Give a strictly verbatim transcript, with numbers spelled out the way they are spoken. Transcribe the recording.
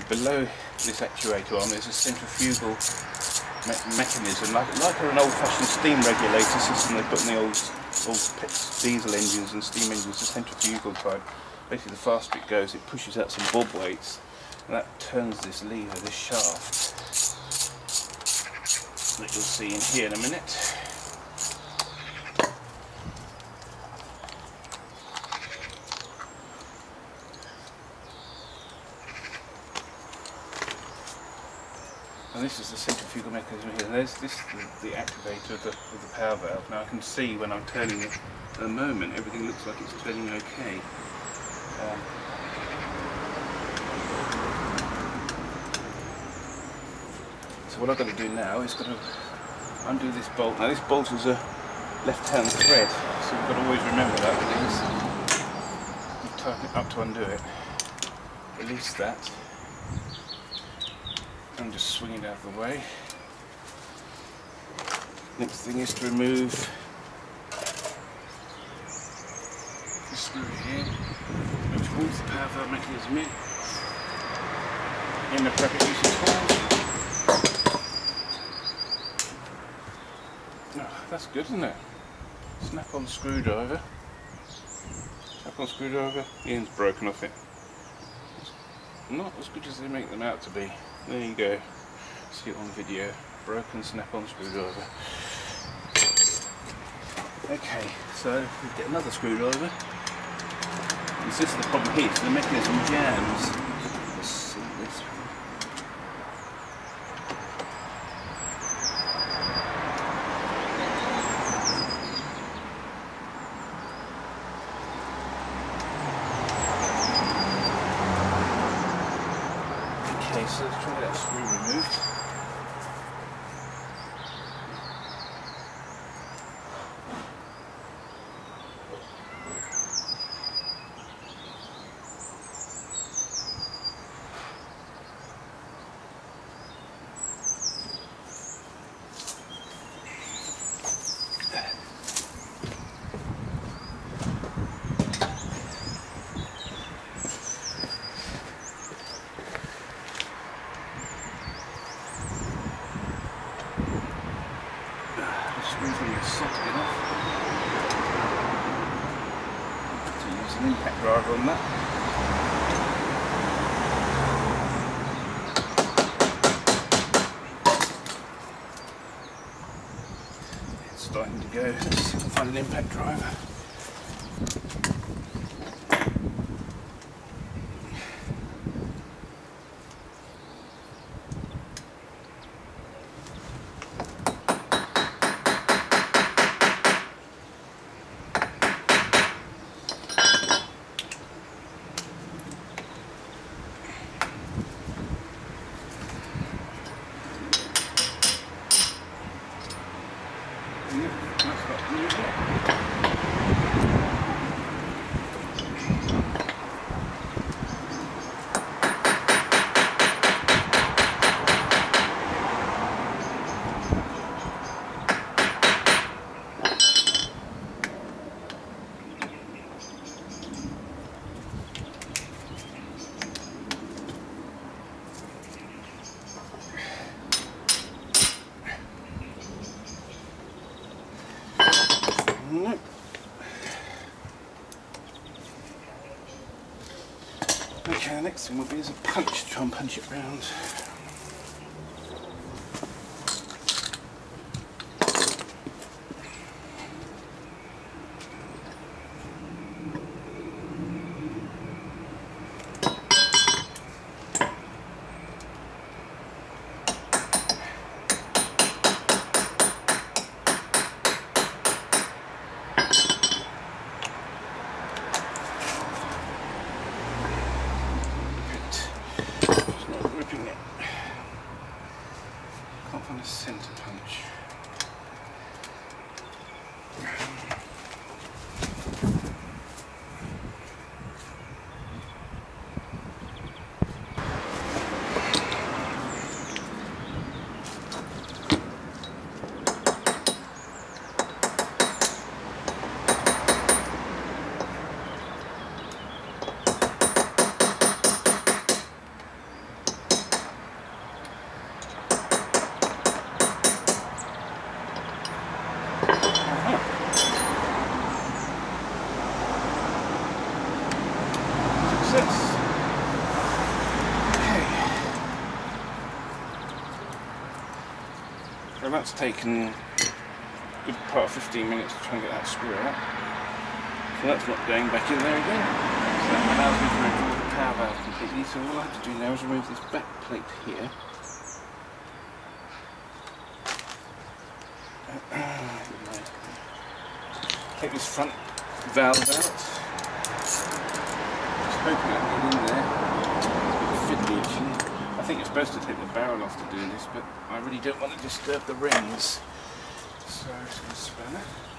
below this actuator arm is a centrifugal me mechanism, like, like an old-fashioned steam regulator system they put in the old, old diesel engines and steam engines, the centrifugal type. Basically, the faster it goes, it pushes out some bob weights, and that turns this lever, this shaft, that you'll see in here in a minute. And this is the centrifugal mechanism here. And there's this the, the activator of the, of the power valve. Now I can see when I'm turning it at the moment, everything looks like it's turning okay. Um, so what I've got to do now is got to undo this bolt. Now this bolt is a left-hand thread, so we've got to always remember that with these. You tighten it up to undo it. Release that. And just swing it out of the way. Next thing is to remove the screw here, which holds the power valve mechanism in. In the bracket using tools. Oh, that's good, isn't it? Snap-on screwdriver. Snap-on screwdriver. The end's broken off it. Not as good as they make them out to be. There you go. See it on video. Broken snap-on screwdriver. Okay, so we get another screwdriver. And this is the problem here. So the mechanism jams. Let's see this. So let's try that screw removed. An impact driver on that. It's starting to go. Let's find an impact driver. Nope. Okay, the next thing will be is a punch, try and punch it round. Can't find a centre punch. that's taken a good part of fifteen minutes to try and get that screw out. So that's not going back in there again. So that allows me to remove the power valve completely. So all I have to do now is remove this back plate here. Take this front valve out. Just hoping I can get in there. It's a bit fiddly actually. I think you're supposed to take the barrel off to do this, but I really don't want to disturb the rings. So I'm just going to span it.